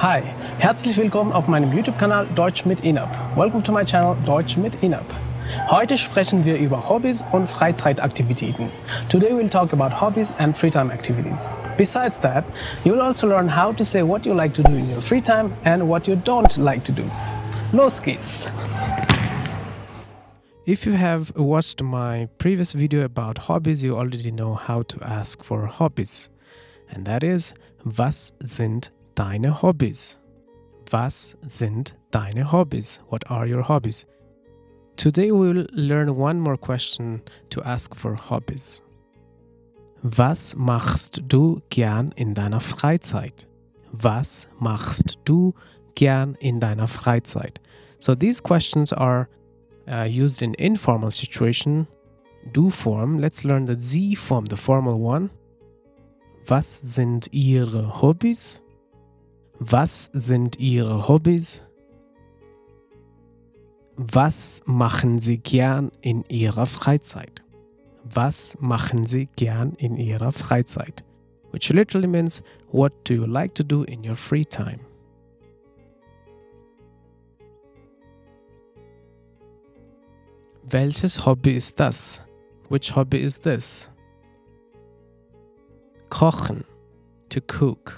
Hi, herzlich willkommen auf meinem YouTube-Kanal Deutsch mit Inab. Welcome to my channel Deutsch mit Inab. Heute sprechen wir über Hobbys und Freizeitaktivitäten. Today we'll talk about hobbies and free time activities. Besides that, you'll also learn how to say what you like to do in your free time and what you don't like to do. Los geht's! If you have watched my previous video about hobbies, you already know how to ask for hobbies. And that is, was sind deine Hobbys? Was sind deine Hobbys? What are your hobbies? Today we'll learn one more question to ask for hobbies. Was machst du gern in deiner Freizeit? Was machst du gern in deiner Freizeit? So these questions are used in informal situation, du form. Let's learn the Sie form, the formal one. Was sind Ihre Hobbys? Was sind Ihre Hobbys? Was machen Sie gern in Ihrer Freizeit? Was machen Sie gern in Ihrer Freizeit? Which literally means, what do you like to do in your free time? Welches Hobby ist das? Which hobby is this? Kochen, to cook.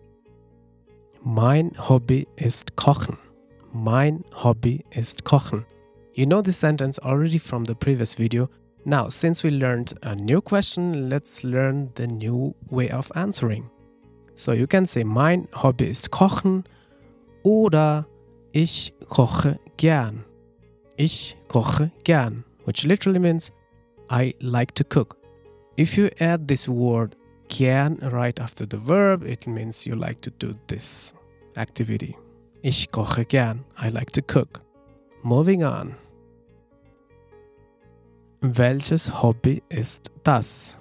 Mein Hobby ist Kochen. Mein Hobby ist Kochen. You know this sentence already from the previous video. Now, since we learned a new question, let's learn the new way of answering. So you can say, mein Hobby ist Kochen oder ich koche gern. Ich koche gern, which literally means I like to cook. If you add this word gern right after the verb, it means you like to do this activity. Ich koche gern. I like to cook. Moving on. Welches Hobby ist das?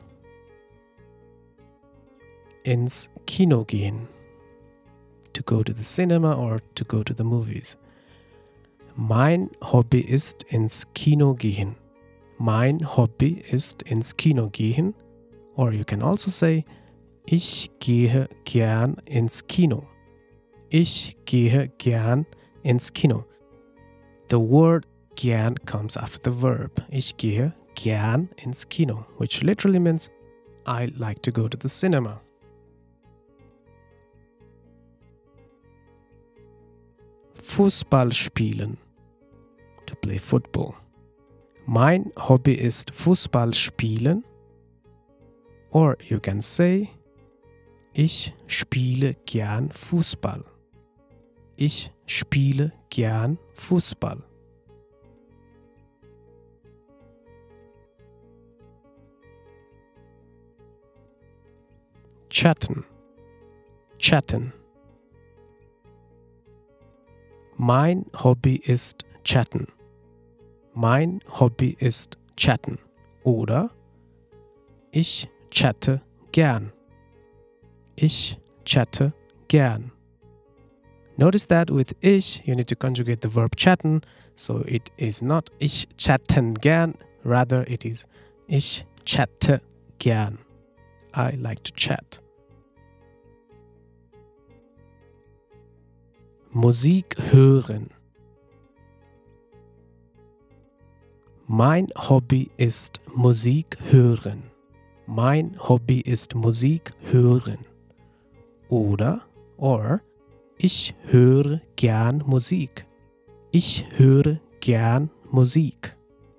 Ins Kino gehen. To go to the cinema or to go to the movies. Mein Hobby ist ins Kino gehen. Mein Hobby ist ins Kino gehen. Or you can also say, ich gehe gern ins Kino. Ich gehe gern ins Kino. The word gern comes after the verb. Ich gehe gern ins Kino, which literally means I like to go to the cinema. Fußball spielen. To play football. Mein Hobby ist Fußball spielen. Or you can say, ich spiele gern Fußball. Ich spiele gern Fußball. Chatten. Chatten. Mein Hobby ist Chatten. Mein Hobby ist Chatten. Oder ich chatte gern. Ich chatte gern. Notice that with ich, you need to conjugate the verb chatten, so it is not ich chatten gern, rather it is ich chatte gern. I like to chat. Musik hören. Mein Hobby ist Musik hören. Mein Hobby ist Musik hören. Oder, ich höre gern Musik. Ich höre gern Musik.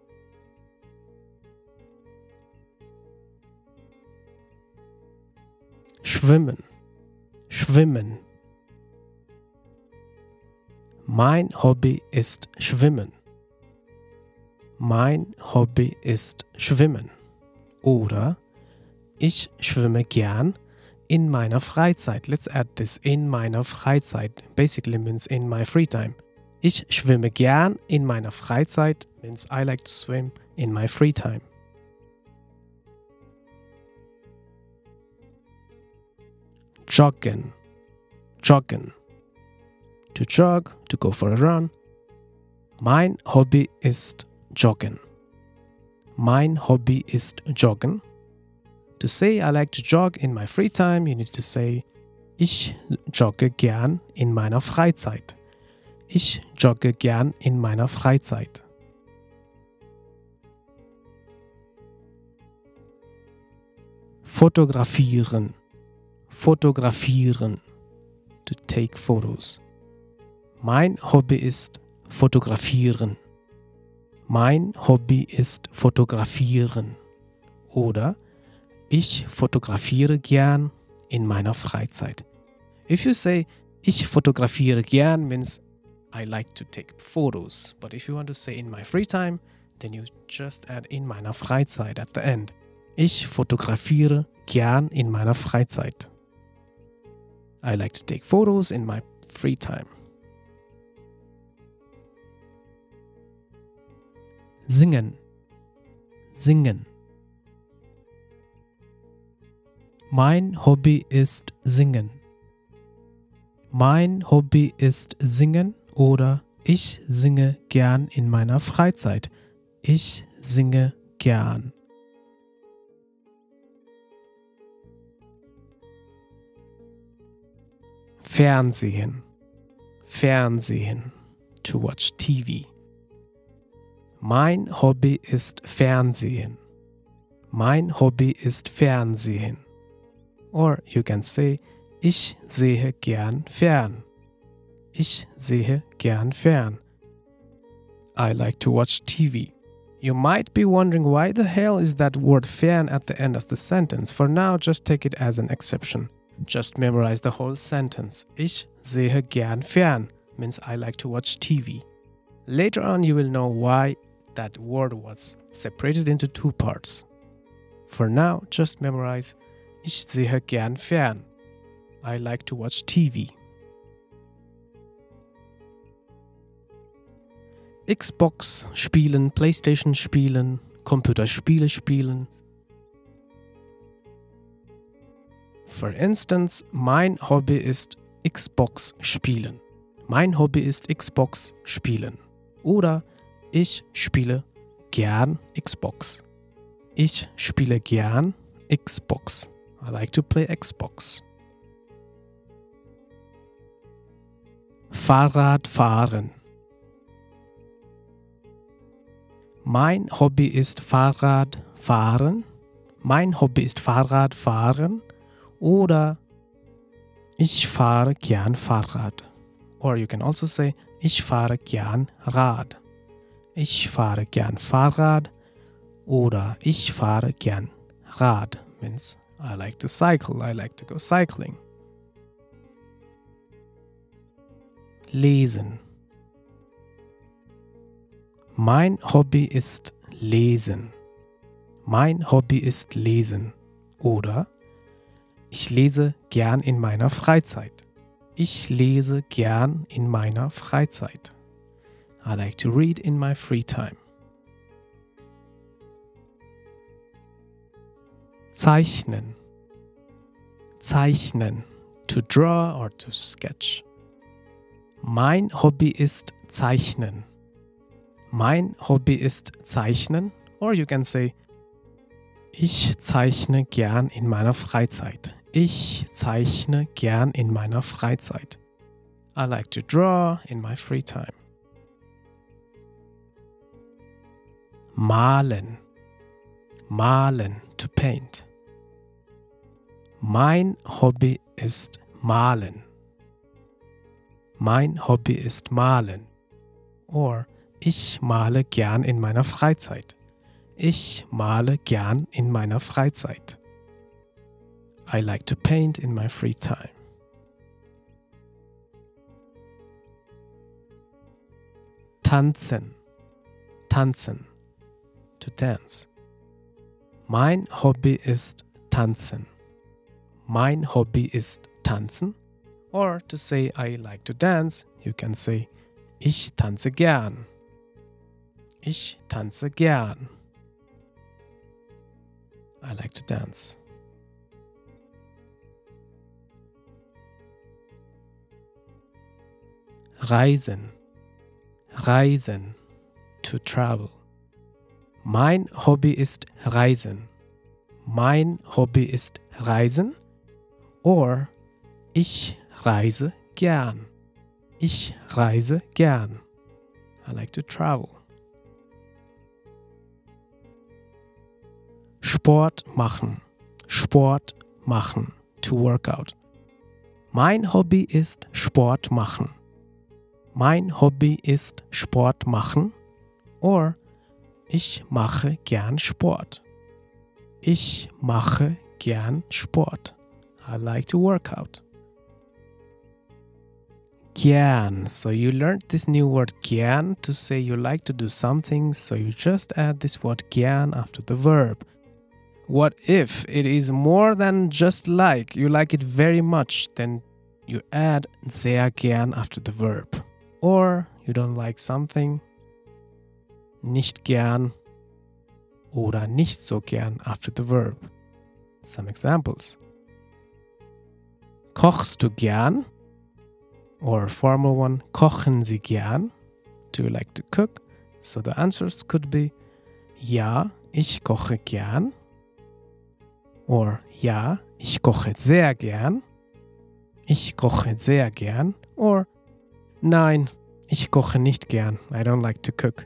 Schwimmen. Schwimmen. Mein Hobby ist Schwimmen. Mein Hobby ist Schwimmen. Oder ich schwimme gern in meiner Freizeit. Let's add this, in meiner Freizeit. Basically means in my free time. Ich schwimme gern in meiner Freizeit means I like to swim in my free time. Joggen. Joggen. To jog, to go for a run. Mein Hobby ist Joggen. Mein Hobby ist Joggen. To say I like to jog in my free time, you need to say Ich jogge gern in meiner Freizeit. Ich jogge gern in meiner Freizeit. Fotografieren. Fotografieren. To take photos. Mein Hobby ist Fotografieren. Mein Hobby ist Fotografieren. Oder ich fotografiere gern in meiner Freizeit. If you say ich fotografiere gern means I like to take photos. But if you want to say in my free time, then you just add in meiner Freizeit at the end. Ich fotografiere gern in meiner Freizeit. I like to take photos in my free time. Singen. Singen. Mein Hobby ist Singen. Mein Hobby ist Singen oder ich singe gern in meiner Freizeit. Ich singe gern. Fernsehen. Fernsehen. To watch TV. Mein Hobby ist Fernsehen. Mein Hobby ist Fernsehen. Or you can say, ich sehe gern fern. Ich sehe gern fern. I like to watch TV. You might be wondering why the hell is that word fern at the end of the sentence. For now, just take it as an exception. Just memorize the whole sentence. Ich sehe gern fern means I like to watch TV. Later on, you will know why that word was separated into two parts. For now, just memorize ich sehe gern fern. I like to watch TV. Xbox spielen, PlayStation spielen, Computerspiele spielen. For instance, mein Hobby ist Xbox spielen. Mein Hobby ist Xbox spielen. Oder ich spiele gern Xbox. Ich spiele gern Xbox. I like to play Xbox. Fahrradfahren. Mein Hobby ist Fahrradfahren. Mein Hobby ist Fahrradfahren. Oder ich fahre gern Fahrrad. Or you can also say, ich fahre gern Rad. Ich fahre gern Fahrrad. Oder ich fahre gern Rad. Means I like to cycle. I like to go cycling. Lesen. Mein Hobby ist Lesen. Mein Hobby ist Lesen. Oder ich lese gern in meiner Freizeit. Ich lese gern in meiner Freizeit. I like to read in my free time. Zeichnen. Zeichnen. To draw or to sketch. Mein Hobby ist Zeichnen. Mein Hobby ist Zeichnen. Or you can say, ich zeichne gern in meiner Freizeit. Ich zeichne gern in meiner Freizeit. I like to draw in my free time. Malen. Malen. To paint. Mein Hobby ist Malen. Mein Hobby ist Malen. Or ich male gern in meiner Freizeit. Ich male gern in meiner Freizeit. I like to paint in my free time. Tanzen. Tanzen. To dance. Mein Hobby ist Tanzen. Mein Hobby ist Tanzen. Or to say I like to dance, you can say ich tanze gern. Ich tanze gern. I like to dance. Reisen. Reisen. To travel. Mein Hobby ist Reisen. Mein Hobby ist Reisen. Or Ich reise gern. Ich reise gern. I like to travel. Sport machen. Sport machen. To work out. Mein Hobby ist Sport machen. Mein Hobby ist Sport machen. Or ich mache gern Sport. Ich mache gern Sport. I like to work out. Gern. So you learned this new word gern to say you like to do something, so you just add this word gern after the verb. What if it is more than just like, you like it very much, then you add sehr gern after the verb. Or you don't like something, nicht gern oder nicht so gern after the verb. Some examples. Kochst du gern? Or formal one, kochen Sie gern? Do you like to cook? So the answers could be ja, ich koche gern. Or ja, ich koche sehr gern. Ich koche sehr gern. Or nein, ich koche nicht gern. I don't like to cook.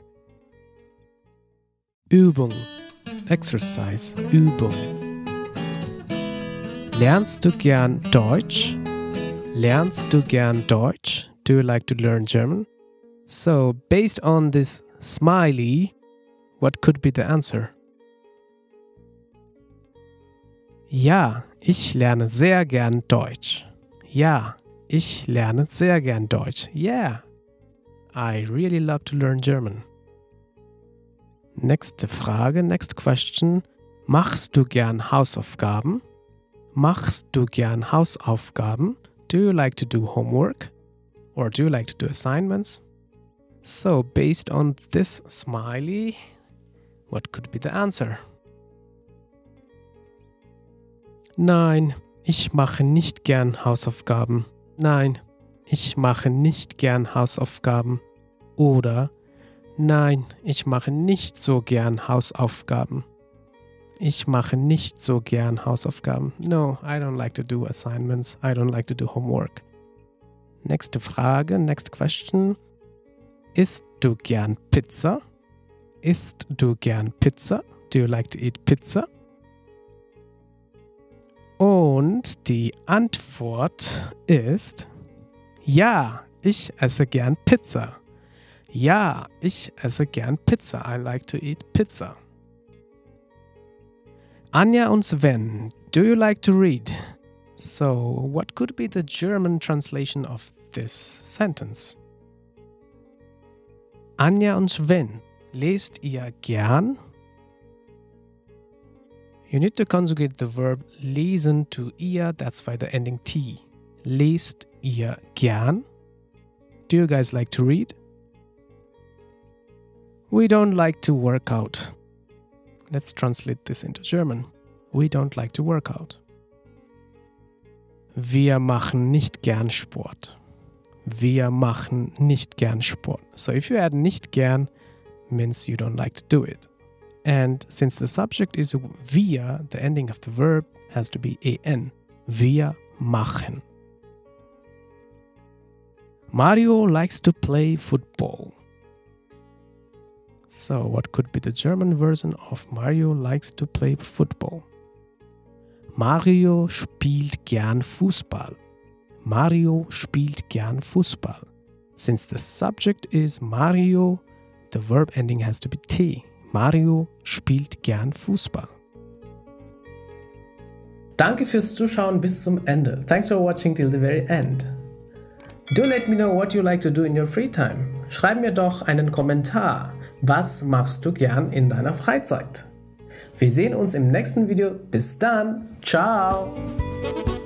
Übung. Exercise. Übung. Lernst du gern Deutsch? Lernst du gern Deutsch? Do you like to learn German? So, based on this smiley, what could be the answer? Ja, ich lerne sehr gern Deutsch. Ja, ich lerne sehr gern Deutsch. Yeah, I really love to learn German. Nächste Frage, next question. Machst du gern Hausaufgaben? Machst du gern Hausaufgaben? Do you like to do homework? Or do you like to do assignments? So, based on this smiley, what could be the answer? Nein, ich mache nicht gern Hausaufgaben. Nein, ich mache nicht gern Hausaufgaben. Oder nein, ich mache nicht so gern Hausaufgaben. Ich mache nicht so gern Hausaufgaben. No, I don't like to do assignments. I don't like to do homework. Nächste Frage, next question. Isst du gern Pizza? Isst du gern Pizza? Do you like to eat pizza? Und die Antwort ist ja, ich esse gern Pizza. Ja, ich esse gern Pizza. I like to eat pizza. Anja und Sven, do you like to read? So, what could be the German translation of this sentence? Anja und Sven, lest ihr gern? You need to conjugate the verb lesen to ihr, that's by the ending T. Lest ihr gern? Do you guys like to read? We don't like to work out. Let's translate this into German. We don't like to work out. Wir machen nicht gern Sport. Wir machen nicht gern Sport. So if you add nicht gern, means you don't like to do it. And since the subject is wir, the ending of the verb has to be en. Wir machen. Mario likes to play football. So, what could be the German version of Mario likes to play football? Mario spielt gern Fußball. Mario spielt gern Fußball. Since the subject is Mario, the verb ending has to be T. Mario spielt gern Fußball. Danke fürs Zuschauen bis zum Ende. Thanks for watching till the very end. Do let me know what you like to do in your free time. Schreib mir doch einen Kommentar. Was machst du gern in deiner Freizeit? Wir sehen uns im nächsten Video. Bis dann. Ciao.